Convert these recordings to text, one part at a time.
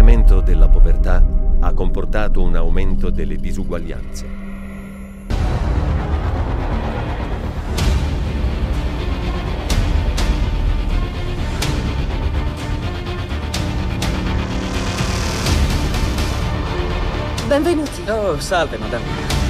incremento della povertà ha comportato un aumento delle disuguaglianze. Benvenuti. Oh, salve, madame.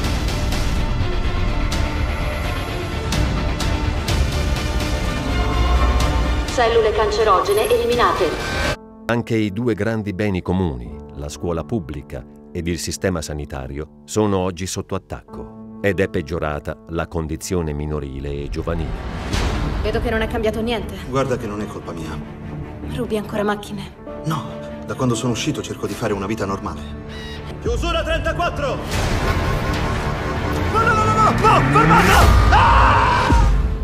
Cellule cancerogene eliminate. Anche i due grandi beni comuni, la scuola pubblica ed il sistema sanitario, sono oggi sotto attacco ed è peggiorata la condizione minorile e giovanile. Vedo che non è cambiato niente. Guarda che non è colpa mia. Rubi ancora macchine? No, da quando sono uscito cerco di fare una vita normale. Chiusura 34! No, no, no, no, no! No! Fermata! Ah!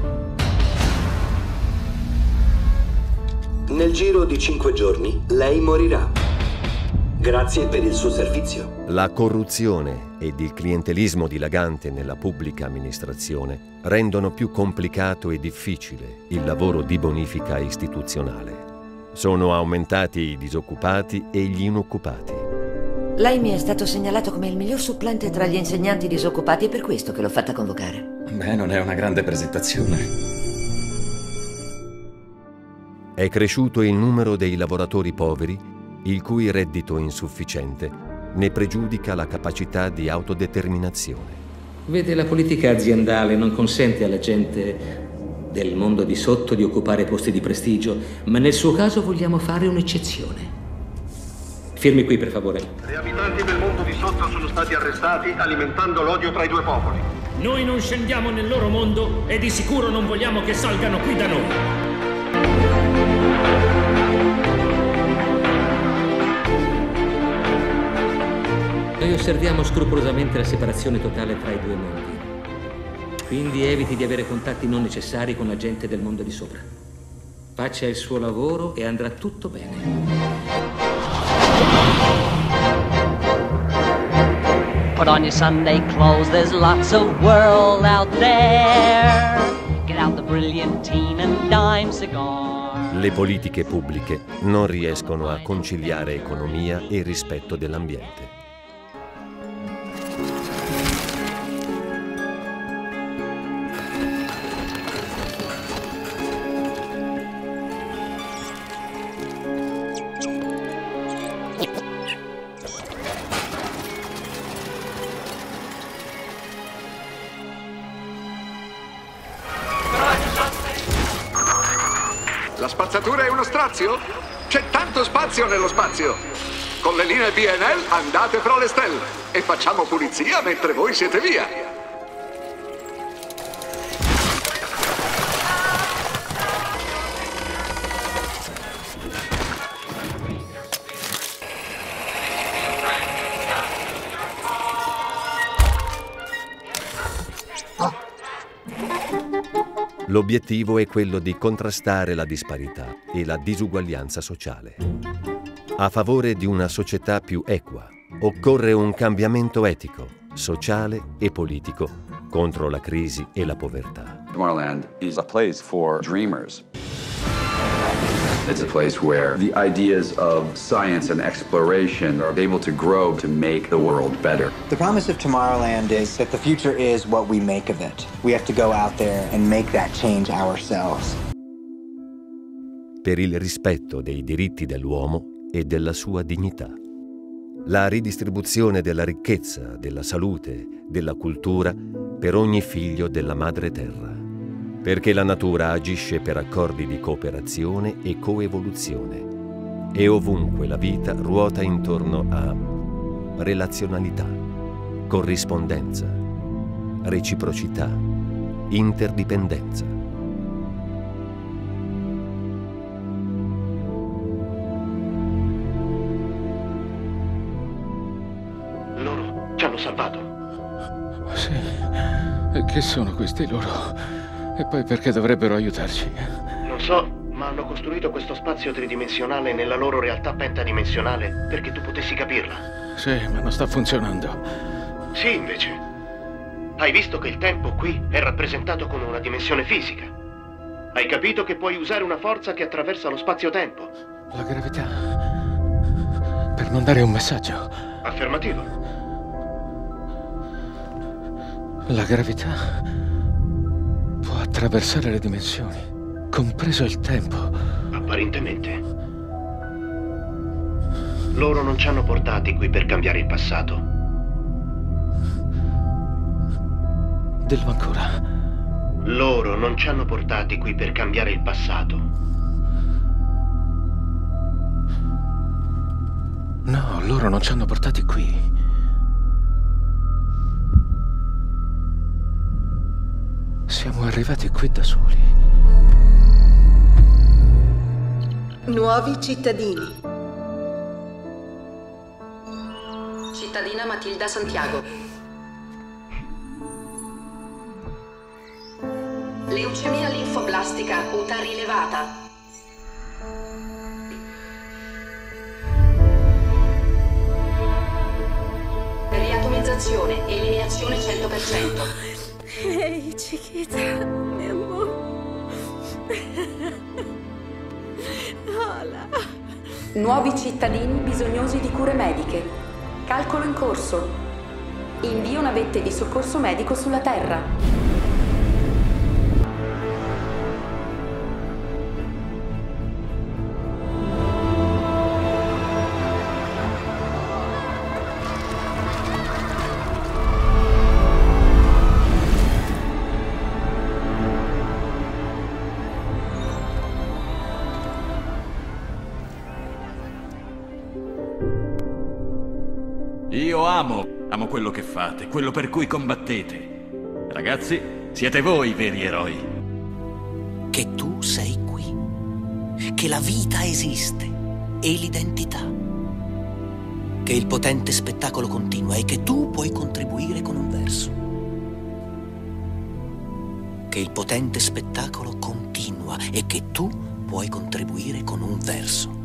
Nel giro di 5 giorni, lei morirà. Grazie per il suo servizio. La corruzione ed il clientelismo dilagante nella pubblica amministrazione rendono più complicato e difficile il lavoro di bonifica istituzionale. Sono aumentati i disoccupati e gli inoccupati. Lei mi è stato segnalato come il miglior supplente tra gli insegnanti disoccupati, è per questo che l'ho fatta convocare. Beh, non è una grande presentazione. È cresciuto il numero dei lavoratori poveri, il cui reddito insufficiente ne pregiudica la capacità di autodeterminazione. Vede, la politica aziendale non consente alla gente del mondo di sotto di occupare posti di prestigio, ma nel suo caso vogliamo fare un'eccezione. Firmi qui, per favore. Gli abitanti del mondo di sotto sono stati arrestati alimentando l'odio tra i due popoli. Noi non scendiamo nel loro mondo e di sicuro non vogliamo che salgano qui da noi. Noi osserviamo scrupolosamente la separazione totale tra i due mondi. Quindi eviti di avere contatti non necessari con la gente del mondo di sopra. Faccia il suo lavoro e andrà tutto bene. Put on your Sunday clothes, there's lots of world out there. Get out the brilliantine and dime cigar. Le politiche pubbliche non riescono a conciliare economia e rispetto dell'ambiente. La spazzatura è uno strazio? C'è tanto spazio nello spazio! Con le linee BNL andate fra le stelle e facciamo pulizia mentre voi siete via! L'obiettivo è quello di contrastare la disparità e la disuguaglianza sociale. A favore di una società più equa, occorre un cambiamento etico, sociale e politico contro la crisi e la povertà. Tomorrowland is a place for dreamers. It's a place where the ideas of science and exploration are able to grow to make the world better. The promise of Tomorrowland is that the future is what we make of it. We have to go out there and make that change ourselves. Per il rispetto dei diritti dell'uomo e della sua dignità. La ridistribuzione della ricchezza, della salute, della cultura per ogni figlio della madre terra. Perché la natura agisce per accordi di cooperazione e coevoluzione e ovunque la vita ruota intorno a relazionalità, corrispondenza, reciprocità, interdipendenza. Loro ci hanno salvato. Sì, e che sono questi loro? E poi perché dovrebbero aiutarci? Non so, ma hanno costruito questo spazio tridimensionale nella loro realtà pentadimensionale perché tu potessi capirla. Sì, ma non sta funzionando. Sì, invece. Hai visto che il tempo qui è rappresentato come una dimensione fisica. Hai capito che puoi usare una forza che attraversa lo spazio-tempo. La gravità. Per mandare un messaggio. Affermativo. La gravità può attraversare le dimensioni, compreso il tempo. Apparentemente. Loro non ci hanno portati qui per cambiare il passato. Dillo ancora. Loro non ci hanno portati qui per cambiare il passato. No, loro non ci hanno portati qui. Siamo arrivati qui da soli. Nuovi cittadini. Cittadina Matilda Santiago. Leucemia linfoblastica acuta rilevata. Riatomizzazione, eliminazione 100%. Ehi, chiquita, mi amore. Hola. Nuovi cittadini bisognosi di cure mediche. Calcolo in corso. Invio navette di soccorso medico sulla Terra. Io amo quello che fate, quello per cui combattete. Ragazzi, siete voi i veri eroi. Che tu sei qui, che la vita esiste e l'identità, che il potente spettacolo continua e che tu puoi contribuire con un verso. Che il potente spettacolo continua e che tu puoi contribuire con un verso.